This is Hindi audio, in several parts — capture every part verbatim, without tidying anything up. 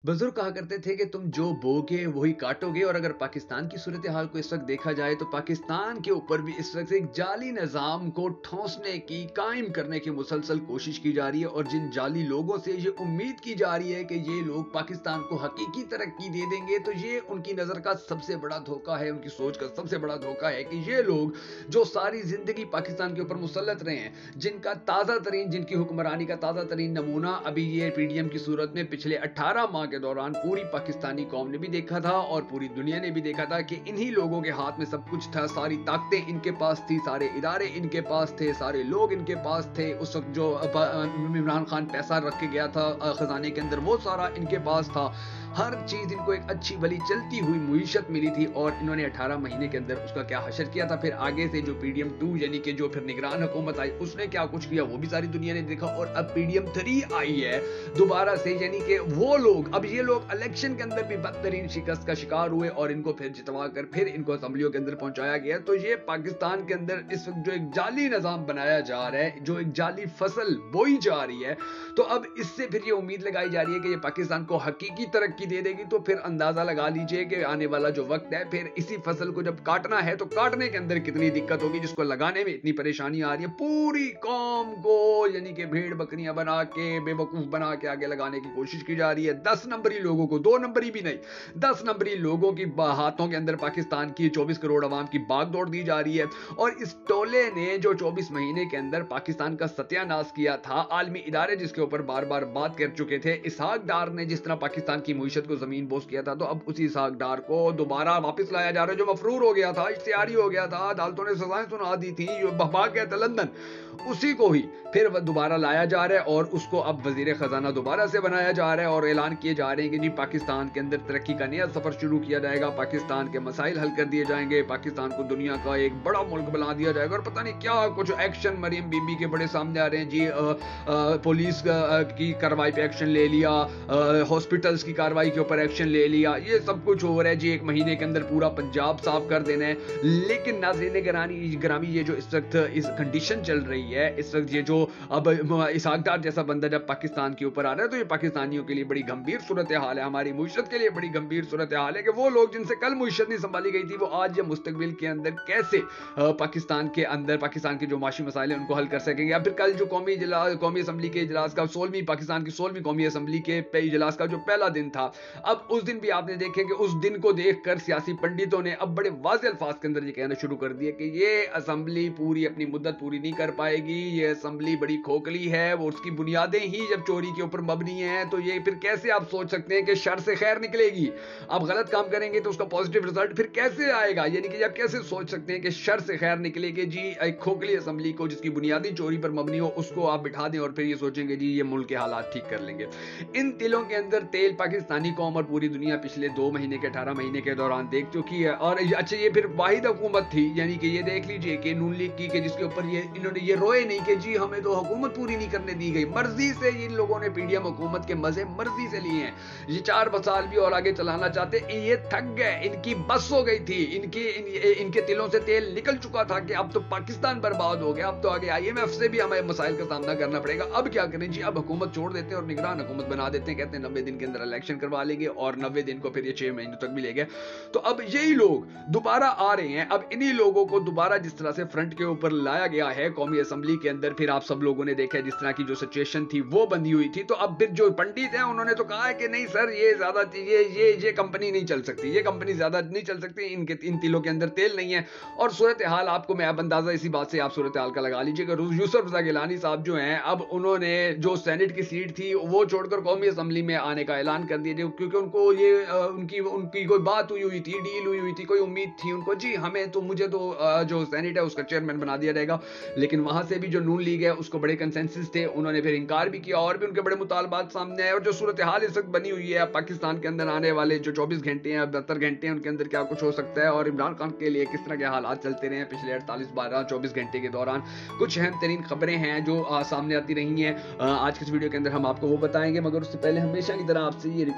बुजुर्ग कहा करते थे कि तुम जो बोगे वही काटोगे। और अगर पाकिस्तान की सूरत हाल को इस वक्त देखा जाए तो पाकिस्तान के ऊपर भी इस वक्त एक जाली निज़ाम को ठौंसने की, कायम करने की मुसलसल कोशिश की जा रही है। और जिन जाली लोगों से ये उम्मीद की जा रही है कि ये लोग पाकिस्तान को हकीकी तरक्की दे देंगे, तो ये उनकी नज़र का सबसे बड़ा धोखा है, उनकी सोच का सबसे बड़ा धोखा है कि ये लोग जो सारी जिंदगी पाकिस्तान के ऊपर मुसल्लत रहे हैं, जिनका ताज़ा तरीन जिनकी हुक्मरानी का ताज़ा तरीन नमूना अभी ये पीडीएम की सूरत में पिछले अठारह माह के दौरान पूरी पाकिस्तानी कौम ने भी देखा था और पूरी दुनिया ने भी देखा था कि इन्हीं लोगों के हाथ में सब कुछ था, सारी ताकतें इनके पास थी, सारे इदारे इनके पास थे, सारे लोग इनके पास थे। उस वक्त जो इमरान खान पैसा रख के गया था खजाने के अंदर, वो सारा इनके पास था। हर चीज इनको एक अच्छी भली चलती हुई मुईशत मिली थी और इन्होंने अठारह महीने के अंदर उसका क्या हशर किया था। फिर आगे से जो पीडीएम टू यानी कि जो फिर निगरान हुकूमत आई, उसने क्या कुछ किया वो भी सारी दुनिया ने देखा। और अब पीडीएम थ्री आई है दोबारा से, यानी कि वो लोग, अब ये लोग इलेक्शन के अंदर भी बदतरीन शिकस्त का शिकार हुए और इनको फिर जितवा कर फिर इनको असम्बलियों के अंदर पहुंचाया गया। तो ये पाकिस्तान के अंदर इस वक्त जो एक जाली निजाम बनाया जा रहा है, जो एक जाली फसल बोई जा रही है, तो अब इससे फिर ये उम्मीद लगाई जा रही है कि ये पाकिस्तान को हकीकी तरक्की दे देगी। तो फिर अंदाजा लगा लीजिए कि आने वाला जो वक्त है, फिर इसी फसल को जब काटना है तो काटने के अंदर कितनी दिक्कत होगी, जिसको लगाने में इतनी परेशानी आ रही है। पूरी कौम को यानी कि भेड़ बकरियां बना के, बेवकूफ बना के आगे लगाने की कोशिश की जा रही है। दस नंबरी लोगों को, दो नंबरी भी नहीं, दस नंबरी लोगों की हाथों के अंदर पाकिस्तान की चौबीस करोड़ अवाम की बागडोर दी जा रही है। और इस टोले ने जो चौबीस महीने के अंदर पाकिस्तान का सत्यानाश किया था, आलमी इदारे जिसके ऊपर बार बार बात कर चुके थे, इसहाक डार ने जिस तरह पाकिस्तान की मुईशत को जमीन बोस किया था, तो अब उसी इसहाक डार को दोबारा वापस लाया जा रहा है, जो मफरूर हो गया था, इश्तिहारी हो गया था, अदालतों ने सजाएं सुना दी थी, जो भाग गया था लंदन, उसी को ही फिर दोबारा लाया जा रहा है और उसको अब वजीर खजाना दोबारा से बनाया जा रहा है। और ऐलान किए जा रहे हैं कि जी पाकिस्तान के अंदर तरक्की का नया सफर शुरू किया जाएगा, पाकिस्तान के मसाइल हल कर दिए जाएंगे, पाकिस्तान को दुनिया का एक बड़ा मुल्क बना दिया जाएगा। और पता नहीं क्या कुछ एक्शन मरियम बीबी के बड़े सामने आ रहे हैं जी। आ, आ, पुलिस की कार्रवाई पे एक्शन ले लिया, हॉस्पिटल्स की कार्रवाई के ऊपर एक्शन ले लिया, ये सब कुछ हो रहा है जी। एक महीने के अंदर पूरा पंजाब साफ कर देना है। लेकिन नाज़रीन ग्रामी ग्रामी ये जो इस वक्त इस कंडीशन चल रही है, इस वक्त ये जो अब इसहाक डार जैसा बंदा जब पाकिस्तान के ऊपर आ रहा है, तो ये पाकिस्तानियों के लिए बड़ी गंभीर सूरत हाल है, हमारी मुईशत के लिए बड़ी गंभीर सूरत हाल है कि वो लोग जिनसे कल मुईशत नहीं संभाली गई थी, वो आज या मुस्तकबिल के अंदर कैसे पाकिस्तान के अंदर पाकिस्तान के जो माशी मसाइल हैं उनको हल कर सकेंगे। अब फिर कल जो कौमी कौमी असम्बली के इजलास का सोलहवीं पाकिस्तान की सोलहवीं कौमी असम्बली के इजलास का जो पहला दिन था, अब उस दिन भी आपने देखे कि उस दिन को देखकर सियासी पंडितों ने अब बड़े वाज़ेह अल्फाज के अंदर ये कहना शुरू कर दिया कि ये असम्बली पूरी अपनी मुद्दत पूरी नहीं कर पाएगी, ये असम्बली बड़ी खोखली है, वो उसकी बुनियादें ही जब चोरी के ऊपर मबनी हैं, तो ये फिर कैसे आप सोच सकते हैं कि शर से खैर निकलेगी। आप गलत काम करेंगे तो उसका पॉजिटिव रिजल्ट फिर कैसे आएगा, यानी कि आप कैसे सोच सकते हैं कि शर से खैर निकलेगी जी। एक खोखली असम्बली को जिसकी बुनियादी चोरी पर मबनी हो, उसको आप बिठा दें और फिर ये सोचेंगे जी ये मुल्क के हालात ठीक कर लेंगे। इन तिलों के अंदर तेल पाकिस्तानी कौम और पूरी दुनिया पिछले दो महीने के अठारह महीने के दौरान देख चुकी है। और अच्छा, ये फिर वाहिद हुकूमत थी, यानी कि ये देख लीजिए कि नून लीग की के जिसके ऊपर ये इन्होंने ये रोए नहीं कि जी हमें तो हुकूमत पूरी नहीं करने दी गई। मर्जी से इन लोगों ने पीडीएम हुकूमत के मजे मर्जी से लिए हैं। ये चार साल भी और आगे चलाना चाहते, ये थक गए, इनकी बस हो गई थी, इनकी इन, इनके तिलों से तेल निकल चुका था कि अब तो पाकिस्तान बर्बाद हो गया, अब तो आगे आईएमएफ से भी हमें मसाइल का सामना करना पड़ेगा। अब क्या करें जी, अब हुकूमत छोड़ देते हैं और निगरान हुकूमत बना देते हैं, कहते हैं नब्बे दिन के अंदर इलेक्शन करवा लेंगे और नब्बे दिन को फिर ये छह महीनों तक भी ले गए। तो अब यही लोग दोबारा आ रहे हैं। अब इन्हीं लोगों को दोबारा जिस तरह से फ्रंट के ऊपर लाया गया है कौमी असम्बली के अंदर, फिर आप सब लोगों ने देखा जिस तरह की जो सिचुएशन थी वो बंदी हुई थी। तो अब फिर जो पंडित हैं उन्होंने तो कहा है कि नहीं सर, ये ज्यादा ये ये ये कंपनी नहीं चल सकती, ये कंपनी ज्यादा नहीं चल सकती, इनके इन तिलों के अंदर तेल नहीं है। और सूरत हाल आपको मैं अब अंदाजा इसी बात से आप सूरत हाल का लगा लीजिएगा। यूसुफ रज़ा गिलानी साहब जो हैं, अब उन्होंने जो सेनेट की सीट थी वो छोड़कर कौमी असम्बली में आने का ऐलान कर दिया, क्योंकि उनको ये उनकी उनकी कोई बात हुई हुई थी, डील हुई हुई थी, कोई उम्मीद थी उनको जी हमें तो मुझे तो जो सेनेट है उसका चेयरमैन बना दिया जाएगा। लेकिन वहां से भी जो नून लीग है उसको बड़े कंसेंसस थे, उन्होंने फिर इनकार भी किया और भी उनके बड़े मुतालबात सामने आए। और जो सूरत हाल इस वक्त बनी हुई है पाकिस्तान के अंदर आने वाले जो चौबीस घंटे हैं, बहत्तर घंटे हैं, उनके अंदर क्या कुछ हो सकता है और इमरान खान के लिए किस तरह के हालात चलते रहे हैं पिछले अड़तालीस बारह चौबीस घंटे के दौरान, कुछ अहम तरीन खबरें हैं जो आ, सामने आती रही हैं। आज के इस वीडियो के अंदर हम आपको वो बताएंगे, मगर उससे पहले हमेशा की तरह आपसे ये रिक्वेस्ट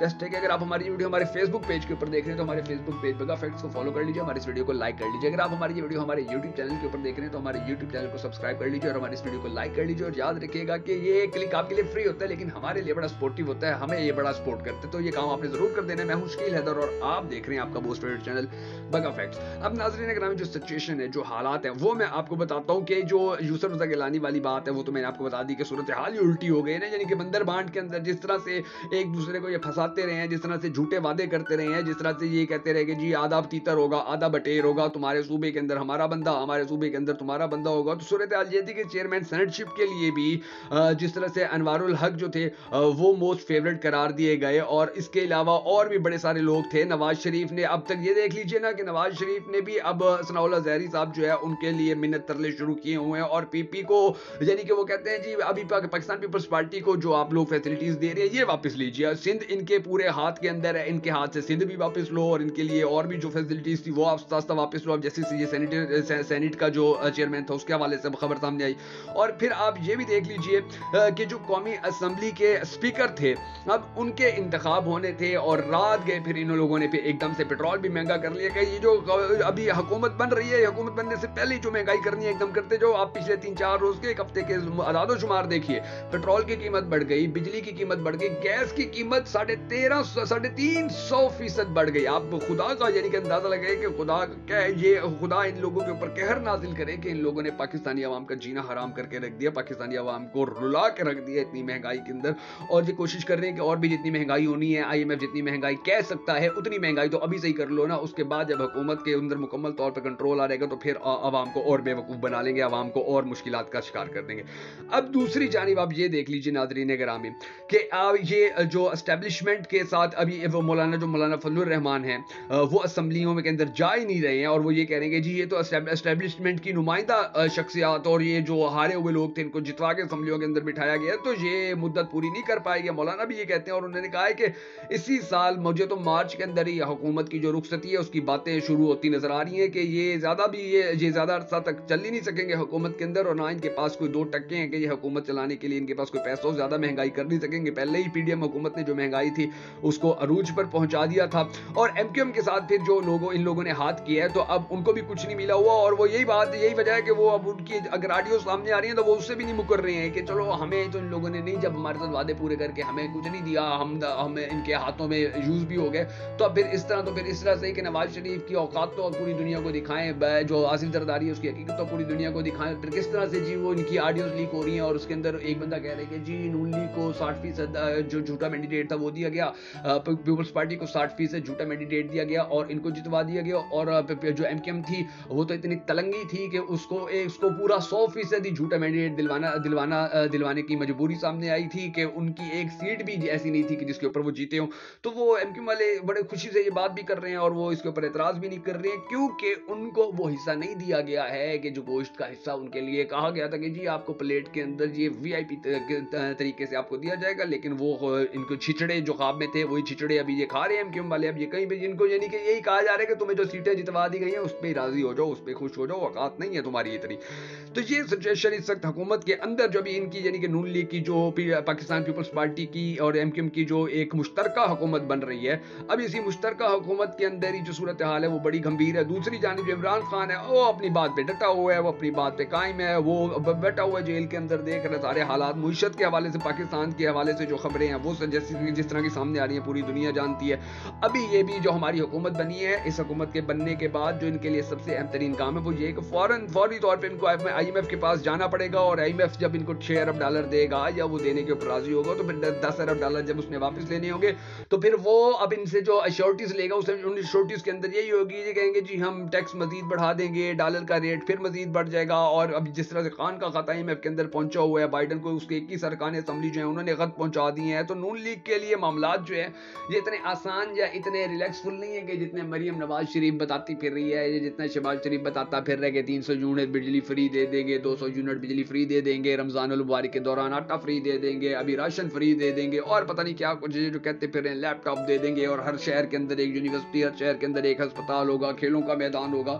रिक्वेस्ट है कि अगर आप हमारी वीडियो हमारे फेसबुक पेज के ऊपर देख रहे हैं तो हमारे फेसबुक पेज बगा फैक्ट्स को फॉलो कर लीजिए, हमारे इस वीडियो को लाइक कर लीजिए। अगर आप हमारी ये वीडियो हमारे यूट्यूब चैनल के ऊपर देख रहे हैं तो हमारे यूट्यूब चैनल को सब्सक्राइब कर लीजिए और हमारे इस वीडियो को लाइक कर लीजिए। और याद रखिएगा कि ये क्लिक आपके लिए फ्री होता है लेकिन हमारे लिए बड़ा सपोर्टिव होता है, हमें ये बड़ा सपोर्ट करते हैं, तो ये काम आपने जरूर कर देना है। मैं हूं शकील हैदर और आप देख रहे हैं आपका मोस्ट फेवरेट चैनल बगा फैक्ट्स। अब नाज़रीन ग्रामी जो सिचुएशन है, जो हालात है, वो मैं आपको बताता हूं कि जो यूसुफ रज़ा गिलानी वाली बात है वो तो मैंने आपको बता दी कि सूरत हाल ही उल्टी हो गई है ना। यानी कि बंदर बांट के अंदर जिस तरह से एक दूसरे को ये फंसाते रहे हैं, जिस तरह से झूठे वादे करते रहे हैं, जिस तरह से ये कहते रहे कि जी आधा तीतर होगा, आधा बटेर होगा, तुम्हारे सूबे के अंदर हमारा बंदा, हमारे सूबे के अंदर तुम्हारा बंदा होगा। तो सूरत हाल ये थी कि चेयरमैन सेनेटशिप के लिए भी जिस तरह से अनवारुल हक जो थे वो मोस्ट फेवरेट करार दिए गए और इसके अलावा और भी बड़े सारे लोग थे। नवाज शरीफ ने अब तक ये देख लीजिए ना कि नवाज शरीफ ने भी अब सनाउल्लाह ज़हरी साहब जो है उनके लिए मिन्नत तरले शुरू किए हुए हैं और पीपी को यानी कि वो कहते हैं जी अभी पाकिस्तान पीपल्स पार्टी को जो आप लोग फैसिलिटीज दे रहे हैं ये वापस लीजिए, सिंध इनके पूरे हाथ के अंदर है, इनके हाथ से सिंध भी वापस लो और इनके लिए और भी जो फैसिलिटीज थी वो आस्ता आस्ता वापस लो। अब जैसे ये सेनेट सेनेट का जो चेयरमैन था उसके हवाले से खबर सामने आई। और फिर आप ये भी देख लीजिए कि जो कौमी असम्बली के स्पीकर थे अब उनके इंतखाब होने थे और रात गए, फिर इन लोगों ने फिर एकदम से पेट्रोल भी महंगा कर लिया कि ये जो अभी हुकूमत बन रही है, हुकूमत बनने से पहले जो महंगाई करनी है एकदम करते जो आप पिछले तीन चार रोज के एक हफ्ते के आदादो शुमार देखिए, पेट्रोल की कीमत बढ़ गई, बिजली की कीमत बढ़ गई, गैस की कीमत साढ़े तेरह साढ़े तीन सौ फीसद बढ़ गई। आप खुदा का यानी कि अंदाजा लगाए कि खुदा क्या है, ये खुदा इन लोगों के ऊपर कहर नाजिल करे कि इन लोगों ने पाकिस्तानी अवाम का जीना हराम करके रख दिया, पाकिस्तानी अवाम को रुला के रख दिया इतनी महंगाई के अंदर। और ये कोशिश कर रहे हैं कि और भी जितनी महंगाई होनी है, आईएमएफ जितनी महंगाई कह सकता है उतनी महंगाई तो अभी से ही कर लो ना, उसके बाद जब हुकूमत के अंदर मुकम्मल तौर पर कंट्रोल आ रहेगा तो फिर अवाम को और बेवकूफ बना लेंगे, अवाम को और मुश्किलात का शिकार कर देंगे। अब दूसरी जानिब आप ये देख लीजिए नाज़रीन ग्रामी कि ये जो एस्टेब्लिशमेंट के साथ अभी वो मौलाना जो मौलाना फजलुर रहमान हैं वो असम्बलियों में के अंदर जा ही नहीं रहे हैं और वो ये कह रहे हैं कि जी ये तो एस्टेब्लिशमेंट की नुमाइंदा शख्सियात और ये जो हारे हुए लोग थे इनको जितवा के असम्बलियों के अंदर बिठाया गया तो ये मुद्दत पूरी नहीं कर पाएगी। मौलाना भी ये कहते हैं और उन्होंने कहा है कि इसी साल मुझे तो मार्च के अंदर ही हुकूमत की जो रुखसती है उसकी बातें शुरू होती नजर आ रही हैं कि ये ज्यादा भी ये ये ज्यादा अरसा तक चल ही नहीं सकेंगे हुकूमत के अंदर और ना इनके पास कोई दो टक्के हैं कि ये हुकूमत चलाने के लिए इनके पास कोई पैसा, ज्यादा महंगाई कर नहीं सकेंगे। पहले ही पीडीएम हुकूमत ने जो महंगाई थी उसको अरूज पर पहुंचा दिया था और एमक्यूएम के साथ फिर जो लोगों इन लोगों ने हाथ किया है तो अब उनको भी कुछ नहीं मिला हुआ और वो यही बात यही वजह है कि वो अब उनकी अगर ऑडियो सामने आ रही है तो वो उससे भी नहीं मुकर रहे हैं कि चलो हमें तो इन लोगों ने नहीं, जब हमारे साथ वादे पूरे करके हमें कुछ नहीं दिया, हम हमें इनके हाथों में यूज भी हो गए तो अब फिर इस तरह तो फिर इस तरह से कि नवाज शरीफ की औकात तो पूरी दुनिया को दिखाएं, जो हासिल जरदारी है उसकी हकीकत तो पूरी दुनिया को दिखाएं, फिर किस तरह से जी वो इनकी ऑडियोज लीक हो रही हैं और उसके अंदर एक बंदा कह रहे हैं कि जी नून लीग को साठ फीसद जो झूठा मैंडेट था वो दिया गया, पीपल्स पार्टी को साठ फीसद झूठा मैंडेट दिया गया और इनको जितवा दिया गया और जो एमकेएम थी वो तो इतनी तलंगी थी कि उसको उसको पूरा सौ फीसद ही झूठा मैंडेट दिलवाना दिलवाना दिलवाने की मजबूरी सामने आई थी कि उनकी एक सीट भी ऐसी नहीं थी कि जिसके ऊपर वो जीते हो। तो वो एमक्यूएम वाले बड़े खुशी से ये बात भी कर रहे हैं और वो इसके ऊपर एतराज भी नहीं कर रहे हैं क्योंकि उनको वो हिस्सा नहीं दिया गया है कि जो गोश्त का हिस्सा उनके लिए कहा गया था कि जी आपको प्लेट के अंदर ये वीआईपी तरीके से आपको दिया जाएगा, लेकिन वो इनको छिचड़े जो ख्वाब में थे वही छिचड़े अभी ये खा रहे हैं एमक्यूएम वाले। अब ये कहीं भी इनको यानी कि यही कहा जा रहा है कि तुम्हें जो सीटें जितवा दी गई हैं उस पर राजी हो जाओ, उस पर खुश हो जाओ, औकात नहीं है तुम्हारी इतनी। तो ये सिचुएशन इस वक्त हुकूमत के अंदर जो भी इनकी यानी कि नून लीग की जो पाकिस्तान पीपल्स पार्टी की और एमक्यूएम की जो एक मुश्तरका हुकूमत बन रही है, अब इसी मुश्तरका हुकूमत के अंदर ही जो सूरत हाल है वो बड़ी गंभीर है। दूसरी जानिब जो इमरान खान है वो अपनी बात पे डटा हुआ है, वो अपनी बात पे कायम है, वो बैठा हुआ है जेल के अंदर, देख रहे सारे हालात मुईशत के हवाले से, पाकिस्तान के हवाले से जो खबरें हैं वो जैसी जिस तरह की सामने आ रही है पूरी दुनिया जानती है। अभी ये भी जो हमारी हुकूमत बनी है, इस हुकूमत के बनने के बाद जो इनके लिए सबसे अहम तरीन काम है वो ये कि फौरन फौरी तौर पर इनको आईएमएफ के पास जाना पड़ेगा और आईएमएफ जब इनको छह अरब डॉलर देगा या वो देने के ऊपर राजी होगा तो फिर दस अरब डॉलर जब उसने वापस लेने होंगे तो फिर वो अब इनसे जो अश्योरिटीज लेगा उस अश्योरिटीज के अंदर यही होगी, ये कहेंगे जी हम टैक्स मजीद बढ़ा देंगे, डॉलर का रेट फिर मजीद बढ़ जाएगा। और अब जिस तरह से खान का खत आईएमएफ के अंदर पहुंचा हुआ है, बाइडन को उसके इक्कीस अरकान असम्बली जो है उन्होंने खत पहुंचा दिए हैं, तो नून लीग के लिए मामलात जो है ये इतने आसान या इतने रिलैक्सफुल नहीं है कि जितने मरियम नवाज शरीफ बताती फिर रही है, ये जितना शहबाज शरीफ बताता फिर रहे कि तीन सौ यूनिट बिजली फ्री दे देंगे, दो सौ यूनिट बिजली फ्री दे देंगे, रमजान उल मुबारक के दौरान आटा फ्री दे देंगे, अभी राशन फ्री दे देंगे और पता नहीं क्या कुछ जो कहते फिर रहे हैं, लैपटॉप दे देंगे और हर शहर के अंदर एक यूनिवर्सिटी, हर शहर के अंदर एक अस्पताल होगा, खेलों का मैदान होगा।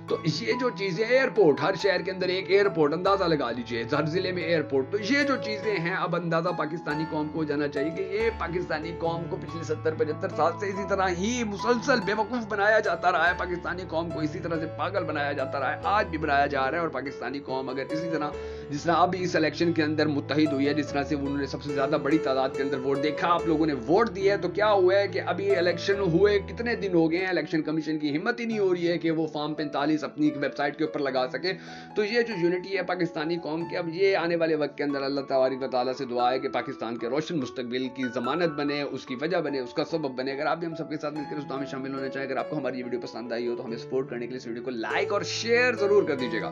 तो ये जो चीजें, एयरपोर्ट, हर शहर के अंदर एक एयरपोर्ट, अंदाजा लगा लीजिए, हर जिले में एयरपोर्ट, तो ये जो चीजें हैं, अब अंदाजा पाकिस्तानी कौम को जाना चाहिए कि ये पाकिस्तानी कौम को पिछले सत्तर पचहत्तर साल से इसी तरह ही मुसलसल बेवकूफ बनाया जाता रहा है, पाकिस्तानी कौम को इसी तरह से पागल बनाया जाता रहा है, आज भी बनाया जा रहा है। और पाकिस्तानी कौम अगर इसी तरह, जिस तरह अभी इस इलेक्शन के अंदर मुत्तहिद हुई है, जिस तरह से उन्होंने सबसे ज्यादा बड़ी तादाद के अंदर वोट देखा, आप लोगों ने वोट दिया है, तो क्या हुआ है कि अभी इलेक्शन हुए कितने दिन हो गए हैं, इलेक्शन कमीशन की हिम्मत ही नहीं हो रही है कि वो फॉर्म पैंतालीस अपनी वेबसाइट के ऊपर लगा सके। तो ये जो यूनिटी है पाकिस्तानी कौम की, अब ये आने वाले वक्त के अंदर अल्लाह तबारक व तआला से दुआ है कि पाकिस्तान के रोशन मुस्तकबिल की जमानत बने, उसकी वजह बने, उसका सबब बने। अगर आप भी हम सबके साथ मिलकर उस दुआ में शामिल होना चाहें, अगर आपको हमारी ये वीडियो पसंद आई हो तो हमें सपोर्ट करने के लिए इस वीडियो को लाइक और शेयर जरूर कर दीजिएगा।